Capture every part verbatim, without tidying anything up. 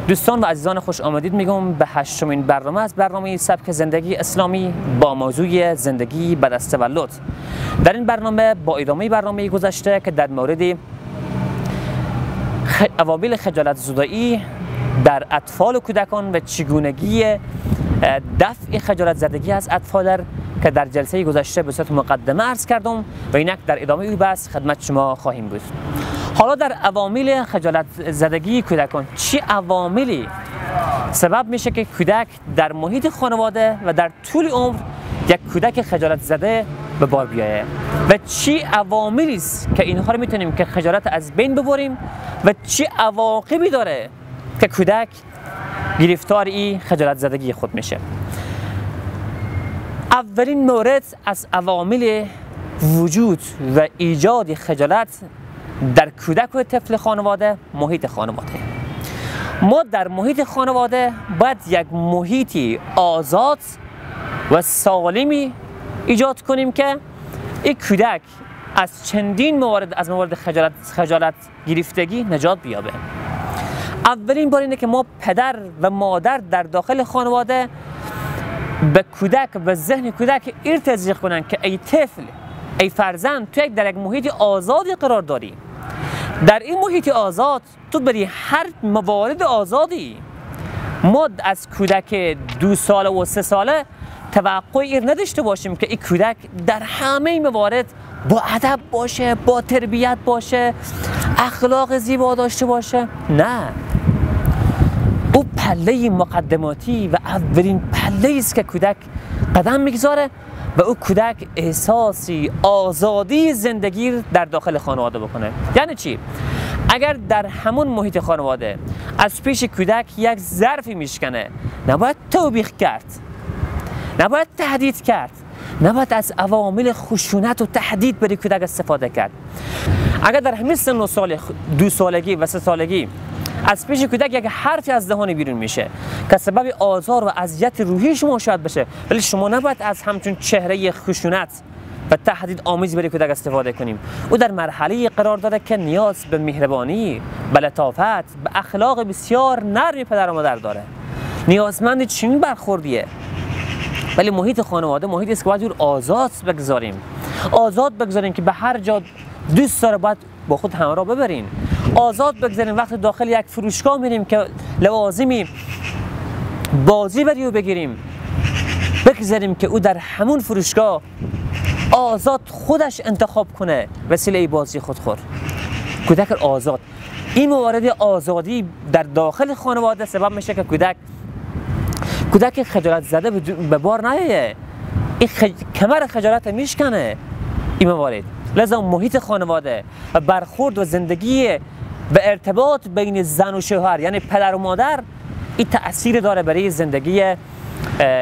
دوستان و عزیزان خوش آمدید میگم به هشتمین برنامه از برنامه سبک زندگی اسلامی با موضوع زندگی بعد از تولد. در این برنامه با ادامه برنامه گذشته که در مورد خ... عوامل خجالت زدایی در اطفال و کودکان و چگونگی دفع خجالت زدگی از اطفال در که در جلسه گذشته به صورت مقدمه عرض کردم و اینک در ادامه این بحث خدمت شما خواهیم بود. حالا در عوامل خجالت زدگی کودکان چه عواملی سبب میشه که کودک در محیط خانواده و در طول عمر یک کودک خجالت زده به بار بیایه و چه عواملی است که اینها رو میتونیم که خجالت از بین ببریم و چه عواقبی داره که کودک گرفتار این خجالت زدگی خود میشه. اولین مورد از عوامل وجود و ایجاد خجالت در کودک و طفل خانواده محیط خانواده. ما در محیط خانواده باید یک محیطی آزاد و سالمی ایجاد کنیم که این کودک از چندین موارد از موارد خجالت خجالت گرفتگی نجات بیابه. اولین بار اینه که ما پدر و مادر در داخل خانواده به کودک و ذهن کودک ارتزاق کنن که ای طفل، ای فرزند، تو یک در یک محیط آزادی قرار داری. در این محیط آزاد تو بری هر موارد آزادی. ما از کودک دو ساله و سه ساله توقع ایر نداشته باشیم که این کودک در همه موارد با ادب باشه، با تربیت باشه، اخلاق زیبا داشته باشه. نه، او پله مقدماتی و اولین پله است که کودک قدم میگذاره و او کودک احساسی آزادی زندگی در داخل خانواده بکنه. یعنی چی؟ اگر در همون محیط خانواده از پیش کودک یک ظرفی میشکنه، نباید توبیخ کرد، نباید تهدید کرد، نباید از عوامل خشونت و تهدید برای کودک استفاده کرد. اگر در همین سن و سال دو سالگی و سه سالگی از پیش کودک یک حرفی از دهان بیرون میشه که سبب آزار و اذیت روحی شما شاید بشه، ولی شما نباید از همچون چهره خشونت و تهدید آمیز برای کودک استفاده کنیم. او در مرحله قرار داره که نیاز به مهربانی، به لطافت، به اخلاق بسیار نرم پدر و مادر داره. نیازمند چنین برخوردیه. ولی محیط خانواده محیطی است که باید آزاد بگذاریم. آزاد بگذاریم که به هر جا دوست داره باید با خود همراه ببرین. آزاد بگذاریم وقتی داخل یک فروشگاه میریم که لوازمی بازی بری و بگیریم، بگذاریم که او در همون فروشگاه آزاد خودش انتخاب کنه وسیله بازی خود خور. کودک آزاد. این موارد آزادی در داخل خانواده سبب میشه که کودک کودک خجالت زده به بار نیایه. این خج... کمر خجالت میشکنه این موارد. لذا محیط خانواده و برخورد و زندگی و ارتباط بین زن و شوهر یعنی پدر و مادر این تأثیر داره برای زندگی اه اه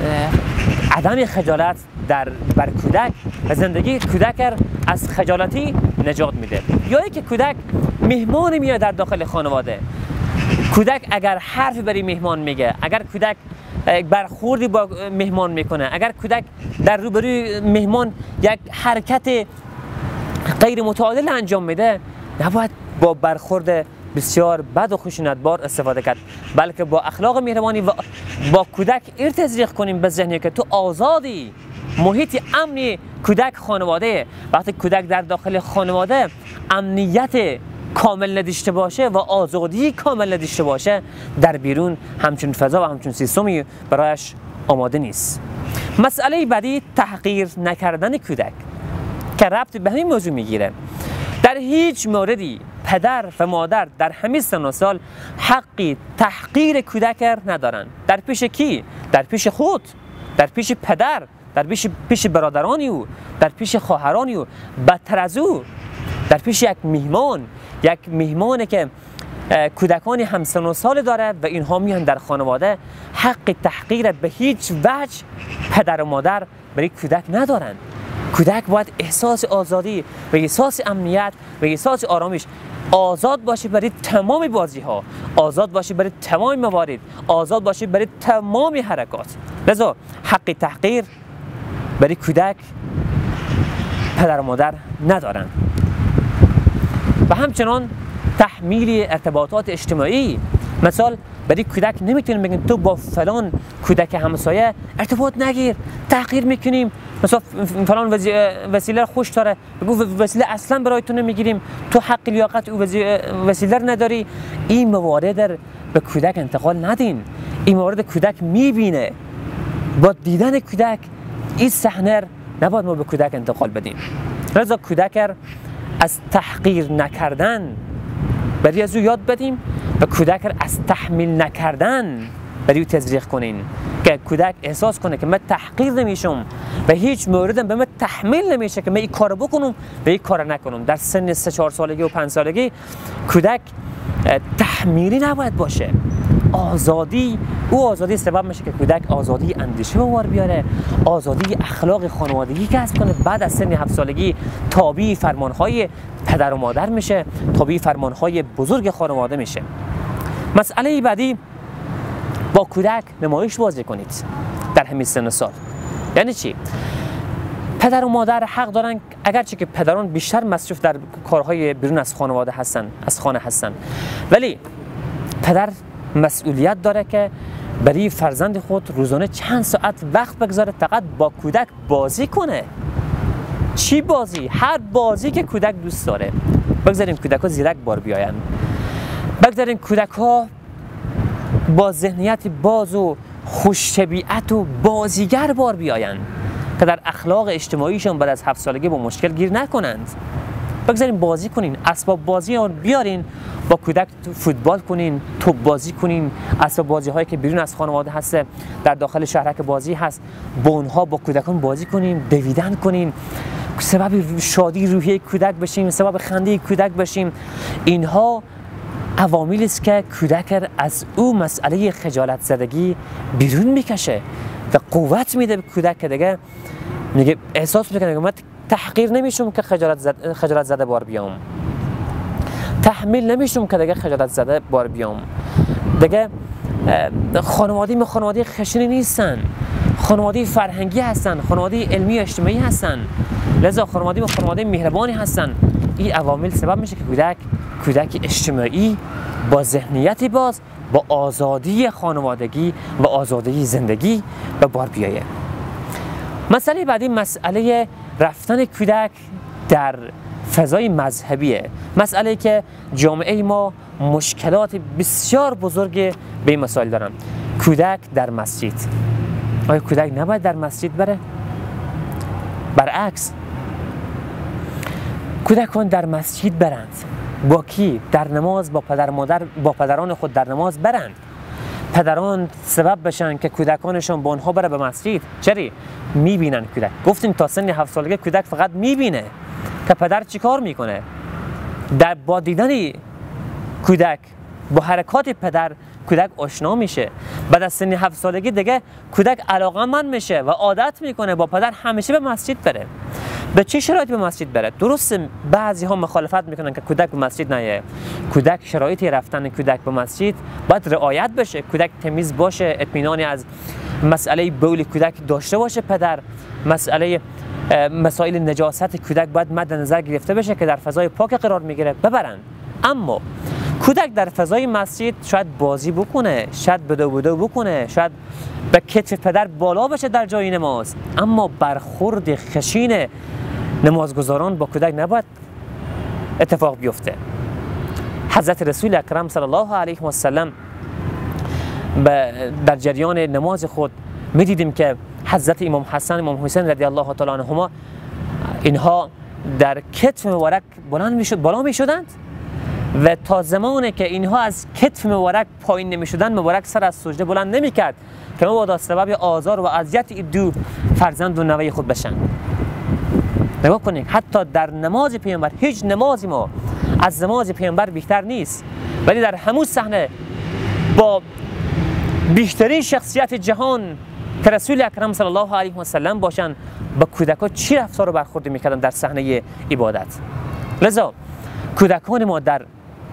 عدم خجالت در بر کودک و زندگی کودک از خجالتی نجات میده. یا اینکه کودک مهمان میاد در داخل خانواده. کودک اگر حرفی برای مهمان میگه، اگر کودک برخوردی با مهمان میکنه، اگر کودک در روبروی مهمان یک حرکت غیر متعادل انجام میده، نباید با برخورد بسیار بد و خشونتبار استفاده کرد، بلکه با اخلاق مهربانی و با کودک ارتزاق کنیم به ذهنی که تو آزادی. محیط امنی کودک خانواده. وقتی کودک در داخل خانواده امنیت کامل نداشته باشه و آزادی کامل نداشته باشه، در بیرون همچون فضا و همچون سیستمی برایش آماده نیست. مسئله بعدی تحقیر نکردن کودک که ربط به همین موضوع میگیره. در هیچ موردی پدر و مادر در همین سن و سال حقی تحقیر کودک ندارن. در پیش کی؟ در پیش خود، در پیش پدر، در پیش پیش برادرانی او، در پیش خواهرانی او، بدتر از او در پیش یک میهمان، یک میهمانی که کودکانی همسن و سال داره و اینها میان در خانواده، حق تحقیر به هیچ وجه پدر و مادر برای کودک ندارن. کودک باید احساس آزادی و احساس امنیت و احساس آرامش آزاد باشه برای تمام بازی ها، آزاد باشه برای تمام موارد، آزاد باشه برای تمام حرکات. لذا حق تحقیر برای کودک پدر و مادر ندارن. و همچنان تحمیل ارتباطات اجتماعی مثال برای کودک نمیتونیم بگیم تو با فلان کودک همسایه ارتباط نگیر، تحقیر میکنیم، مثلا فلان وسیله خوش داره بگو وسیله اصلا برای تو نمیگیریم، تو حق لیاقت او وسیله نداری. این موارد در به کودک انتقال ندین. این موارد کودک میبینه، با دیدن کودک این صحنه نباید ما به کودک انتقال بدیم. لذا کودک از تحقیر نکردن برای از او یاد بدیم و کودک از تحمیل نکردن برای او تزریق کنین که کودک احساس کنه که من تحقیر نمیشم و هیچ موردم به من تحمیل نمیشه که من این کارو بکنم و این کارو نکنم. در سن سه چهار سالگی و پنج سالگی کودک تحمیلی نباید باشه. آزادی او آزادی سبب میشه که کودک آزادی اندیشه به بار بیاره، آزادی اخلاق خانوادگی کسب کنه. بعد از سن هفت سالگی تابع فرمانهای پدر و مادر میشه، تابع فرمانهای بزرگ خانواده میشه. مسئله بعدی، با کودک نمایش بازی کنید در همین سن سال. یعنی چی؟ پدر و مادر حق دارن، اگرچه که پدران بیشتر مصروف در کارهای بیرون از خانواده هستن، از خانه هستن، ولی پدر مسئولیت داره که برای فرزند خود روزانه چند ساعت وقت بگذاره فقط با کودک بازی کنه. چی بازی؟ هر بازی که کودک دوست داره. بگذاریم کودک ها زیرک بار بیاین، بگذاریم کودک ها با ذهنیت باز و خوش طبیعت و بازیگر بار بیاین که در اخلاق اجتماعیشون بعد از هفت سالگی با مشکل گیر نکنند. بگذاریم بازی کنین، اسباب بازی رو بیارین، با کودک فوتبال کنین، توپ بازی کنین، اسباب بازی هایی که بیرون از خانواده هست در داخل شهرک بازی هست با اونها با کودکان بازی کنین، دویدن کنین، سبب شادی روحی کودک بشیم، سبب خنده کودک بشیم. اینها عواملی است که کودک از او مسئله خجالت زدگی بیرون میکشه و قوت میده به کودک که دیگه میگه احساس میکنه که من تحقیر نمیشم که خجالت زد خجالت زده بار بیام، تحمیل نمیشم که دیگه خجالت زده بار بیام. دیگه خانواده می خانواده خشنی نیستن، خانواده فرهنگی هستن، خانواده علمی و اجتماعی هستن، لذا خانواده می خانواده مهربانی هستن. این عوامل سبب میشه که کودک کودک اجتماعی با ذهنیتی باز، با آزادی خانوادگی و آزادی زندگی به بار بیایه. مسئله بعدی مسئله رفتن کودک در فضای مذهبیه. مسئله که جامعه ما مشکلات بسیار بزرگ به این مسائل دارن. کودک در مسجد، آیا کودک نباید در مسجد بره؟ برعکس، کودکان در مسجد برند. با کی؟ در نماز با پدر مادر با پدران خود در نماز برند. پدران سبب بشن که کودکانشون با اونها بره به مسجد. چری؟ میبینن کودک. گفتیم تا سن هفت سالگی کودک فقط میبینه که پدر چی کار میکنه. در با دیدن کودک با حرکات پدر کودک آشنا میشه. بعد از سن هفت سالگی دیگه کودک علاقه‌مند میشه و عادت میکنه با پدر همیشه به مسجد بره. به چه شرایطی به مسجد بره؟ درست بعضی ها مخالفت میکنن که کودک به مسجد نیه. کودک شرایطی رفتن کودک به مسجد باید رعایت بشه. کودک تمیز باشه، اطمینانی از مسئله بول کودک داشته باشه پدر، مسئله مسائل نجاست کودک باید مد نظر گرفته بشه که در فضای پاک قرار میگیره ببرن. اما کودک در فضای مسجد شاید بازی بکنه، شاید بدو بدو بکنه، شاید به کتف پدر بالا بشه در جای نماز، اما برخورد خشین نمازگزاران با کودک نباید اتفاق بیفته. حضرت رسول اکرم صلی الله علیه و سلم در جریان نماز خود می‌دیدیم که حضرت امام حسن امام حسین رضی الله تعالی عنهما اینها در کتف مبارک بلند میشد بالا میشدند و تا زمانی که اینها از کتف مبارک پایین نمیشدند مبارک سر از سجده بلند نمیکرد که مبادا سبب آزار و اذیت دو فرزند و نوه خود بشن. نگاه کنید حتی در نماز پیامبر، هیچ نمازی ما از نماز پیامبر بیشتر نیست، ولی در همون صحنه با بیشترین شخصیت جهان که رسول اکرم صلی الله علیه و سلم باشن با کودکان چی رفتار و برخورد میکردن در صحنه عبادت. لذا کودکان ما در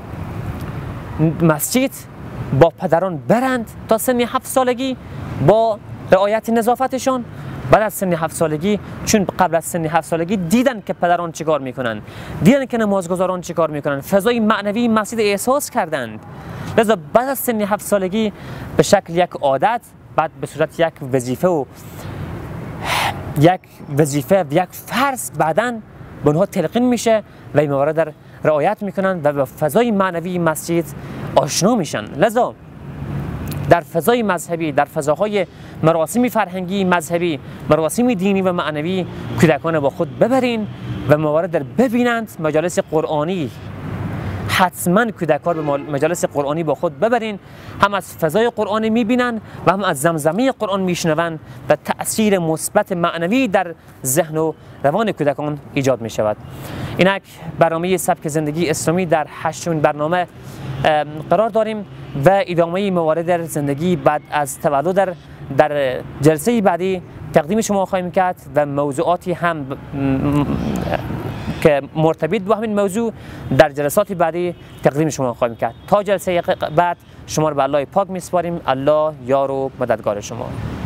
مسجد با پدران برند تا سن هفت سالگی با رعایت نظافتشون. بعد از سن هفت سالگی، چون قبل از سن هفت سالگی دیدن که پدران چیکار میکنن، دیدن که نمازگزاران چیکار میکنن، فضای معنوی مسجد احساس کردند، لذا بعد از سن هفت سالگی به شکل یک عادت، بعد به صورت یک وظیفه و یک وظیفه و یک فرض بعداً به اونها تلقین میشه و این موارد در رعایت میکنن و به فضای معنوی مسجد آشنا میشن. لذا در فضای مذهبی، در فضاهای مراسم فرهنگی مذهبی، مراسم دینی و معنوی کودکان با خود ببرین و موارد در ببینند. مجالس قرآنی، حتما کودکان به مجالس قرآنی با خود ببرین، هم از فضای قرآن میبینن و هم از زمزمه قرآن میشنون و تأثیر مثبت معنوی در ذهن و روان کودکان ایجاد میشود. اینک برنامه سبک زندگی اسلامی در هشتمین برنامه قرار داریم و ادامه موارد در زندگی بعد از تولد در در جلسه بعدی تقدیم شما خواهیم کرد و موضوعاتی هم که مرتبط با همین موضوع در جلسات بعدی تقدیم شما خواهیم کرد. تا جلسه بعد شما رو به الله پاک میسپاریم. الله یار و مددگار شما.